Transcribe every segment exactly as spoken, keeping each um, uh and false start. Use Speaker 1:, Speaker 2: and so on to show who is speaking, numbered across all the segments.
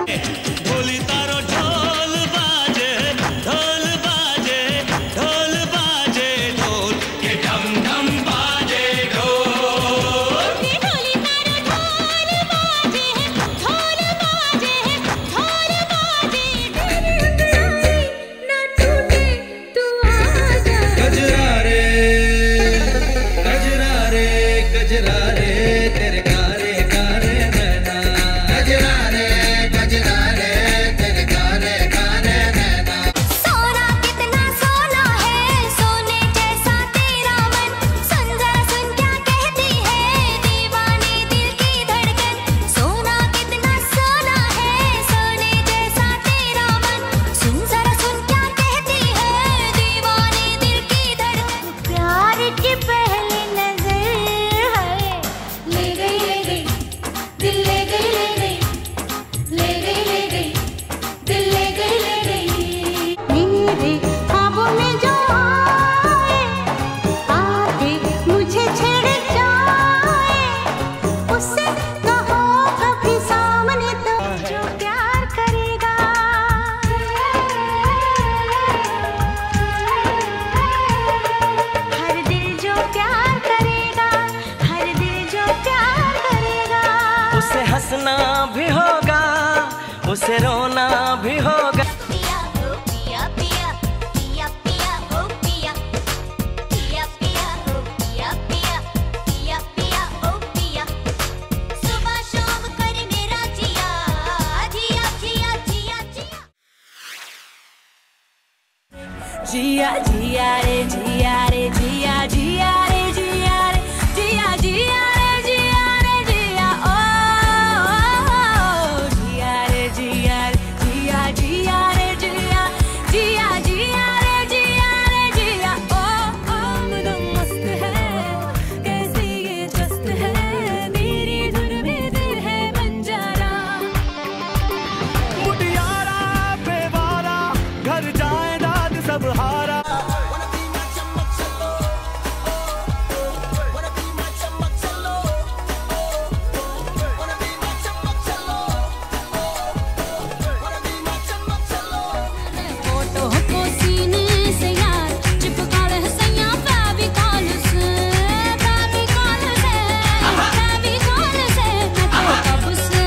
Speaker 1: ढोली तारो ढोल बाजे, ढोल बाजे, ढोल बाजे, ढोल के ढम ढम बाजे ढोल।
Speaker 2: ये ढोली तारो ढोल बाजे, ढोल बाजे, ढोल बाजे। तेरी अंगड़ाई ना टूटे तू आजा।
Speaker 1: गजरा रे, गजरा रे, गजरा रे तेरे कारे कारे नैना। गजरा रे, गजरा रे तेरे कारे कारे नैना।
Speaker 2: सोना कितना सोना है, सोने जैसा तेरा मन। सुन जरा सुन क्या कहती है दीवानी दिल की धड़कन। सोना कितना सोना है, सोने जैसा तेरा मन। सुन जरा सुन क्या कहती है दीवानी दिल की धड़कन। प्यार की पहली नजर है, ले गई ले गई दिल, ले गई ले गई, ले गई ले गई दिल, ले गई ले गई। मेरे ख्वाबों में जो आए, आके मुझे छेड़ जाए, उससे कहो कभी सामने तो जो प्यार करेगा। हर दिल जो प्यार करेगा, हर दिल जो प्यार करेगा।
Speaker 1: उसे हंसना भी होगा, उसे रोना भी होगा।
Speaker 2: पिया हो पिया पिया, पिया पिया हो पिया, पिया पिया हो पिया पिया, पिया पिया हो पिया। सुबह शाम कर मेरा जिया, जिया जिया जिया जिया।
Speaker 3: जिया जिया रे जिया रे जिया जिया रे जिया रे जिया जिया रे जिया रे जिया ओ जिया रे जिया रे जिया जिया रे जिया जिया जिया रे जिया रे जिया ओ आमदम मस्त है कैसी ये जस्त है मेरी धुन में दिल है बंजारा।
Speaker 1: मुटियारा बेवारा घर जायदाद सब हारा।
Speaker 3: फोटो को सीने से यार चिपका ले सैया फेविकॉल से, फेविकॉल से, फेविकॉल से। मैं तो कब से,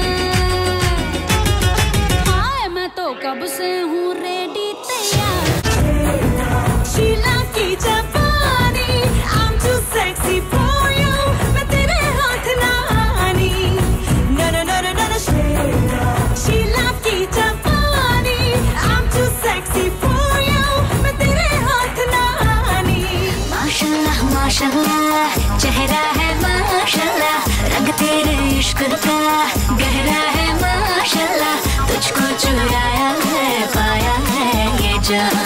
Speaker 3: हाय मैं तो कब से हूँ रेडी तैयार। शीला की जवानी I'm too sexy for you, मैं तेरे हाथ ना आनी। ना ना ना ना ना शीला की जवानी I'm too sexy for you, मैं तेरे हाथ ना आनी।
Speaker 2: माशाल्लाह माशाल्लाह चेहरा है माशाल्लाह, रंग तेरे इश्क का गहरा है माशाल्लाह। तुझको चुराया है पाया है ये जहां।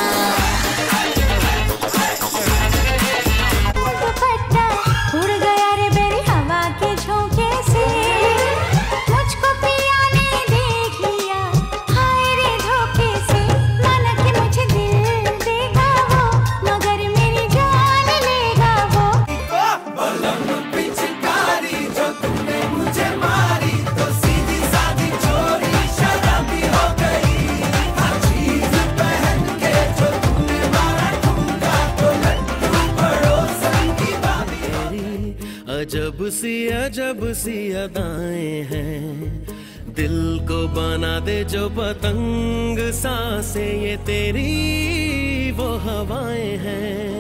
Speaker 2: दुपट्टा उड़ गया रे मेरी हवा के झोंके से, मुझको पिया ने देख लिया हाय रे धोखे से। माना कि मुझे दिल देगा वो, मगर मेरी जान लेगा वो।
Speaker 1: पिचकारी जो तुमने मुझे मारी तो सीधी सादी चोरी शराबी हो गई। चीज पहन के जो तुमने मारा ठुमका तो लड्डू पड़ोसन की बाबी। अजब सी अजब सी अदाएं हैं, दिल को बना दे जो पतंग। सांसें ये तेरी वो हवाएं हैं।